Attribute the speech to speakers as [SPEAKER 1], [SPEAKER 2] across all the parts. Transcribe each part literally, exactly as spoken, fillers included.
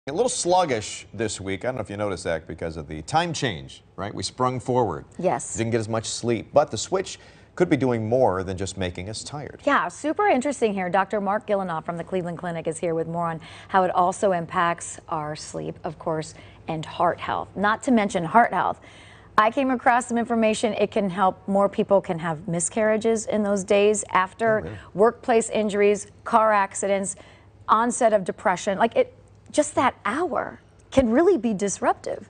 [SPEAKER 1] A little sluggish this week. I don't know if you noticed that because of the time change, right? We sprung forward.
[SPEAKER 2] Yes.
[SPEAKER 1] Didn't get as much sleep, but the switch could be doing more than just making us tired.
[SPEAKER 2] Yeah, super interesting here. Doctor Marc Gillinov from the Cleveland Clinic is here with more on how it also impacts our sleep, of course, and heart health. Not to mention heart health. I came across some information. It can help more people can have miscarriages in those days after
[SPEAKER 1] oh, really?
[SPEAKER 2] workplace injuries, car accidents, onset of depression. Like it, just that hour can really be disruptive.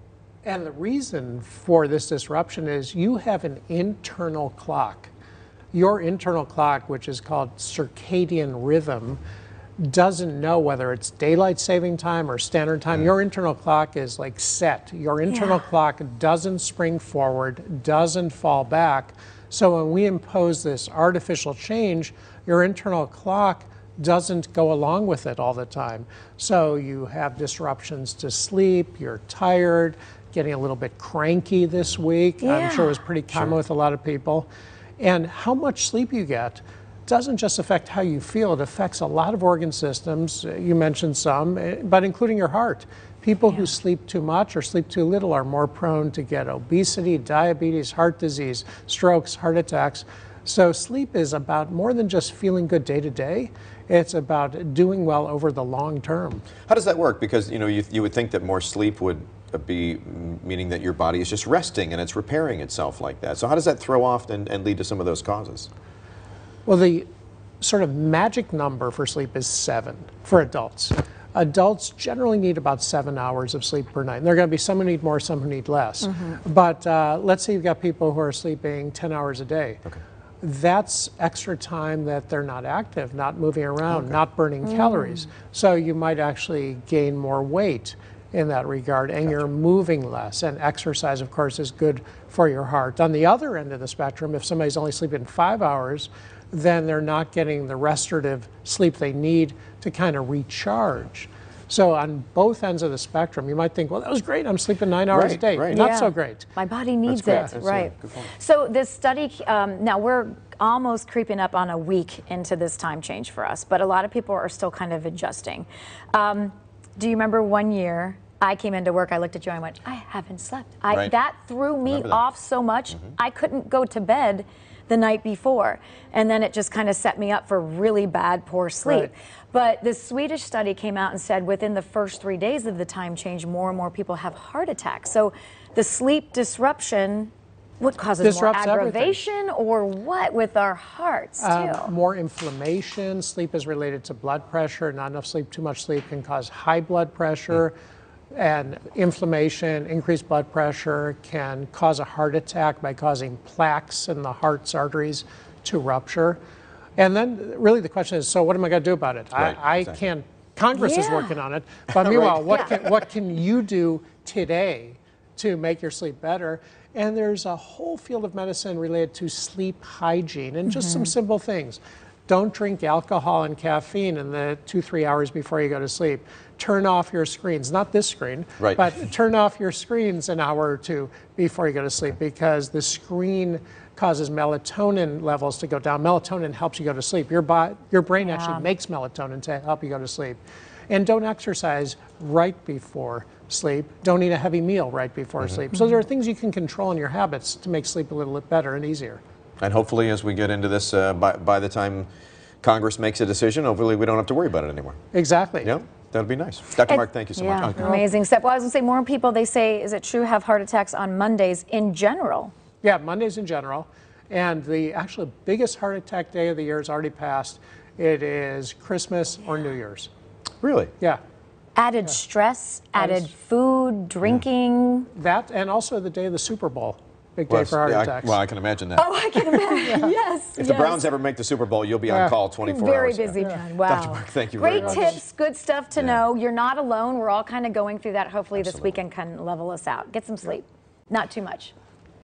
[SPEAKER 3] And the reason for this disruption is you have an internal clock. Your internal clock, which is called circadian rhythm, doesn't know whether it's daylight saving time or standard time. Mm. Your internal clock is like set. Your internal yeah. clock doesn't spring forward, doesn't fall back. So when we impose this artificial change, your internal clock doesn't go along with it all the time. So you have disruptions to sleep, you're tired, getting a little bit cranky this week.
[SPEAKER 2] Yeah.
[SPEAKER 3] I'm sure it was pretty common
[SPEAKER 1] Sure.
[SPEAKER 3] with a lot of people. And how much sleep you get doesn't just affect how you feel, it affects a lot of organ systems. You mentioned some, but including your heart. People yeah. who sleep too much or sleep too little are more prone to get obesity, diabetes, heart disease, strokes, heart attacks. So sleep is about more than just feeling good day to day. It's about doing well over the long term.
[SPEAKER 1] How does that work? Because you know, you, you would think that more sleep would be meaning that your body is just resting and it's repairing itself like that. So how does that throw off and, and lead to some of those causes?
[SPEAKER 3] Well, the sort of magic number for sleep is seven for adults. Adults generally need about seven hours of sleep per night. And there are going to be some who need more, some who need less. Mm-hmm. But uh, let's say you've got people who are sleeping ten hours a day. Okay. That's extra time that they're not active, not moving around, okay. not burning mm. calories. So you might actually gain more weight in that regard, and gotcha. You're moving less. And exercise, of course, is good for your heart. On the other end of the spectrum, if somebody's only sleeping five hours, then they're not getting the restorative sleep they need to kind of recharge. So on both ends of the spectrum, you might think, well, that was great, I'm sleeping nine hours
[SPEAKER 1] right,
[SPEAKER 3] a day.
[SPEAKER 1] Right.
[SPEAKER 3] Not
[SPEAKER 2] yeah.
[SPEAKER 3] so great.
[SPEAKER 2] My body needs
[SPEAKER 1] That's
[SPEAKER 2] it,
[SPEAKER 1] That's
[SPEAKER 2] right.
[SPEAKER 1] a
[SPEAKER 2] So this study, um, now we're almost creeping up on a week into this time change for us, but a lot of people are still kind of adjusting. Um, do you remember one year, I came into work, I looked at you, and I went, I haven't slept. I,
[SPEAKER 1] right.
[SPEAKER 2] That threw me
[SPEAKER 1] that.
[SPEAKER 2] off so much, mm-hmm. I couldn't go to bed the night before. And then it just kind of set me up for really bad, poor sleep.
[SPEAKER 3] Right.
[SPEAKER 2] But the Swedish study came out and said within the first three days of the time change, more and more people have heart attacks. So the sleep disruption, what causes
[SPEAKER 3] Disrupts
[SPEAKER 2] more aggravation
[SPEAKER 3] everything.
[SPEAKER 2] or what with our hearts too?
[SPEAKER 3] Um, more inflammation. Sleep is related to blood pressure. Not enough sleep, too much sleep can cause high blood pressure. Mm. And inflammation, increased blood pressure can cause a heart attack by causing plaques in the heart's arteries to rupture. And then really the question is, so what am I going to do about it?
[SPEAKER 1] Right,
[SPEAKER 3] I, I
[SPEAKER 1] exactly.
[SPEAKER 3] can't, Congress
[SPEAKER 2] yeah.
[SPEAKER 3] is working on it, but meanwhile,
[SPEAKER 1] right.
[SPEAKER 3] what,
[SPEAKER 2] yeah.
[SPEAKER 3] can, what can you do today to make your sleep better? And there's a whole field of medicine related to sleep hygiene and just mm-hmm. some simple things. Don't drink alcohol and caffeine in the two, three hours before you go to sleep. Turn off your screens, not this screen,
[SPEAKER 1] right.
[SPEAKER 3] but turn off your screens an hour or two before you go to sleep because the screen causes melatonin levels to go down. Melatonin helps you go to sleep. Your, body, your brain yeah. actually makes melatonin to help you go to sleep. And don't exercise right before sleep. Don't eat a heavy meal right before mm-hmm. sleep. So there are things you can control in your habits to make sleep a little bit better and easier.
[SPEAKER 1] And hopefully as we get into this, uh, by, by the time Congress makes a decision, hopefully we don't have to worry about it anymore.
[SPEAKER 3] Exactly.
[SPEAKER 1] Yeah, that'd be nice. Doctor
[SPEAKER 2] It,
[SPEAKER 1] Marc, thank you so
[SPEAKER 2] yeah,
[SPEAKER 1] much.
[SPEAKER 2] Amazing step. Well, I was going to say more people, they say, is it true, have heart attacks on Mondays in general?
[SPEAKER 3] Yeah, Mondays in general. And the actual biggest heart attack day of the year is already passed. It is Christmas yeah. or New Year's.
[SPEAKER 1] Really?
[SPEAKER 3] Yeah.
[SPEAKER 2] Added
[SPEAKER 3] yeah.
[SPEAKER 2] stress,
[SPEAKER 3] That
[SPEAKER 2] added
[SPEAKER 3] is,
[SPEAKER 2] food, drinking.
[SPEAKER 3] Yeah. That and also the day of the Super Bowl. Big
[SPEAKER 1] well,
[SPEAKER 3] day for heart
[SPEAKER 1] yeah,
[SPEAKER 3] attacks.
[SPEAKER 1] I, well, I can imagine that.
[SPEAKER 2] Oh, I can imagine. yeah. Yes.
[SPEAKER 1] If
[SPEAKER 2] yes.
[SPEAKER 1] the Browns ever make the Super Bowl, you'll be
[SPEAKER 3] yeah.
[SPEAKER 1] on call twenty-four
[SPEAKER 2] very
[SPEAKER 1] hours.
[SPEAKER 2] Very busy,
[SPEAKER 1] yeah.
[SPEAKER 2] man. Wow.
[SPEAKER 1] Doctor Marc, thank you
[SPEAKER 2] Great
[SPEAKER 1] very much.
[SPEAKER 2] Great tips, good stuff to
[SPEAKER 1] yeah.
[SPEAKER 2] know. You're not alone. We're all kind of going through that. Hopefully
[SPEAKER 1] Absolutely.
[SPEAKER 2] this weekend can level us out. Get some sleep. Not too much.